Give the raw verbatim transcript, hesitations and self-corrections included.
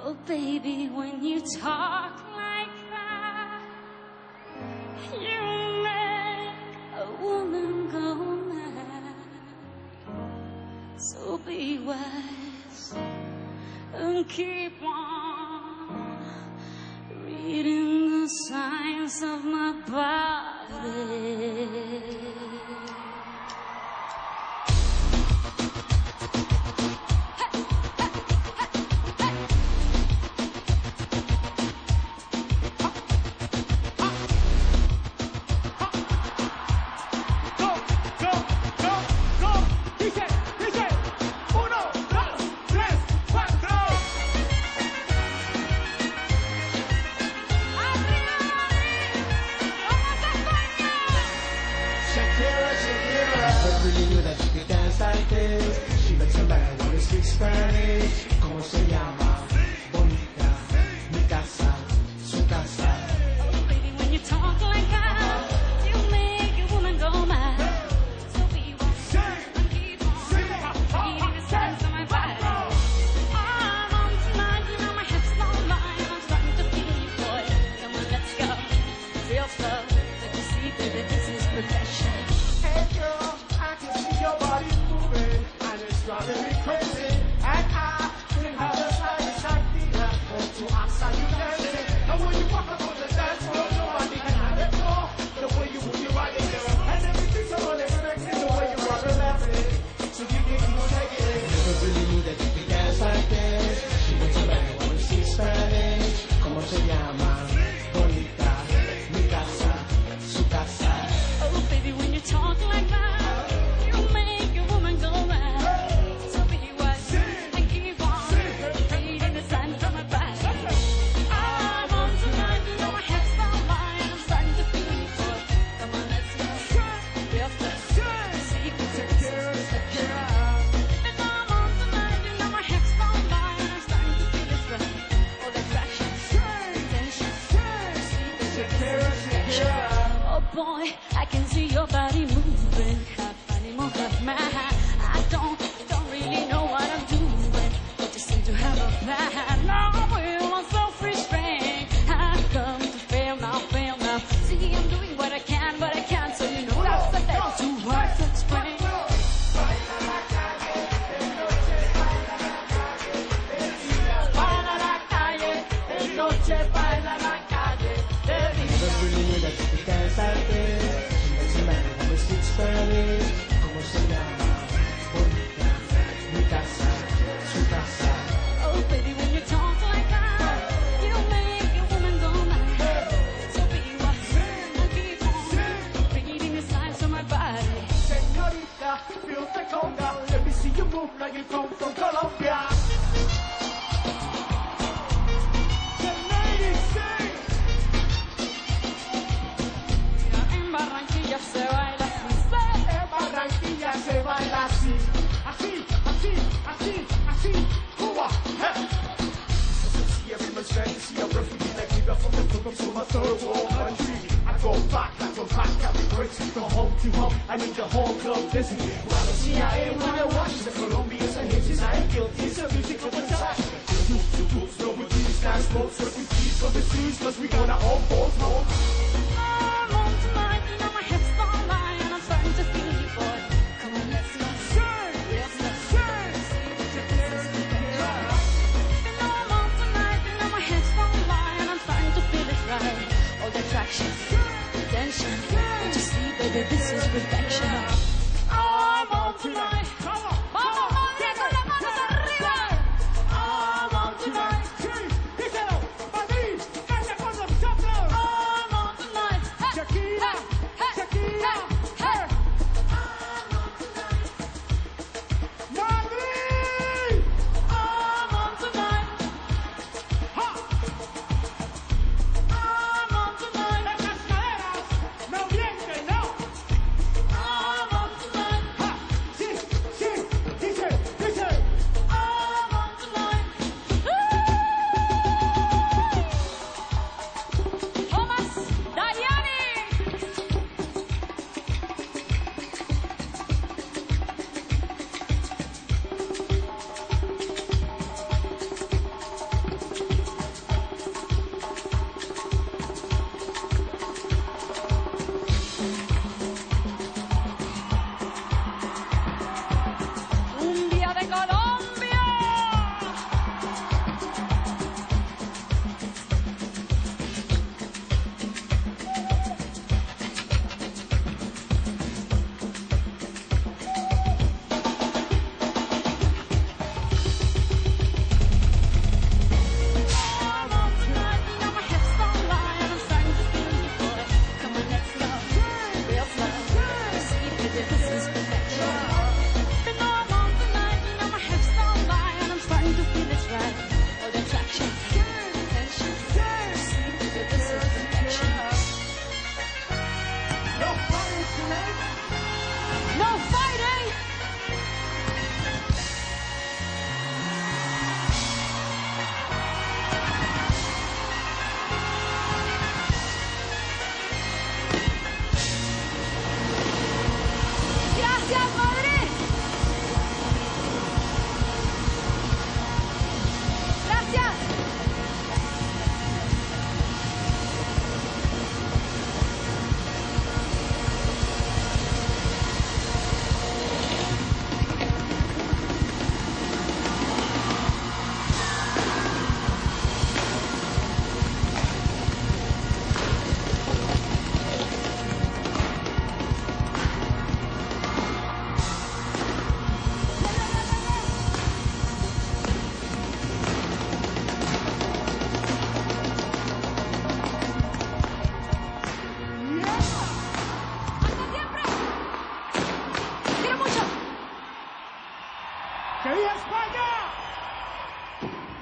Oh, baby, when you talk like that, you make a woman go mad. So be wise and keep on reading the signs of my body. Really knew that you could dance like this. She looks a man when you speak Spanish. ¿Cómo se llama? Bonita, mi casa, su casa. Oh, baby, when you talk like that, you make a woman go mad. So be wise and keep on reading the signs of my body. I'm on tonight, you know my hips don't lie. I'm starting to feel you, boy. Come on, let's go. Real slow, let you see, baby, this is perfection. Hey girl, I can see your body moving, and it's driving me crazy. And I couldn't have the slightest idea what to ask are you dancing. And when you walk up on the dance floor, nobody can have it more. The way you move your body, girl, and everything's so unexpected. The way you rock and laugh it, so you can keep taking it. Never really knew that you could dance like this. She looks a man when you speak Spanish. ¿Cómo se llama? Bonita, mi casa, su casa. Oh, baby, when you talk like that, you make a woman go mad. So be wise and keep on reading the signs of my body. I'm on tonight, you know my hips don't lie, and I'm starting to feel you, boy. Come on, let's go. Real fast. Secrets are just Shakira. And I'm on tonight, you know my hips don't lie, and I'm starting to feel it's right. All the attraction, attention, Shakira, Shakira. oh boy, I can see your body moving, half animal, half man. I don't, don't really know what I'm doing, but just seem to have a plan. Now I will on self-restraint. I've come to fail now, fail now. See, I'm doing what I can, but I can't, so you know that's the best. Too hard to explain. Baila la calle, de noche baila la calle, de Never really knew that you could dance like this. She looks a man when you speak Spanish. ¿Cómo se llama? Bonita, mi casa, su casa. Oh, baby, when you talk like that, you make a woman go mad. So be wise and keep on reading the signs of my body. Señorita, feel the conga. Let me see you move like you come from Colombia. The ladies sing. En Barranquilla se baila así. En Barranquilla se baila así. Así, así, así, así. Cuba, hey. See everyone's fantasy. I'm refugee like we got from the Brooklyn to my third world country. I go back, I go back, I be crazy from home to home. I need the whole club dizzy. While the C I A when I watch the Colombians and hitches, I ain't guilty. It's a musical attack. The rules, the rules, no with these dance boats, refugees from the seas, cause we gonna all boats home. I'm on tonight, you know my hips don't lie, and I'm starting to feel you, boy. Come on, let's go. Real slow. You know I'm on tonight, you know my hips don't lie, and I'm starting to feel it right. All the attraction, attention. Don't you see, baby, this is perfection. I'm on tonight. Vamos, Madrid, con las manos arriba. I'm on tonight. Díselo, Madrid, calla con nosotros. I'm on right. All the attraction, tension, seem to be this is perfection. No fighting tonight. No fighting! Gracias, Madrid. Gracias. Hasta siempre. Quiero mucho. ¡Que viva España!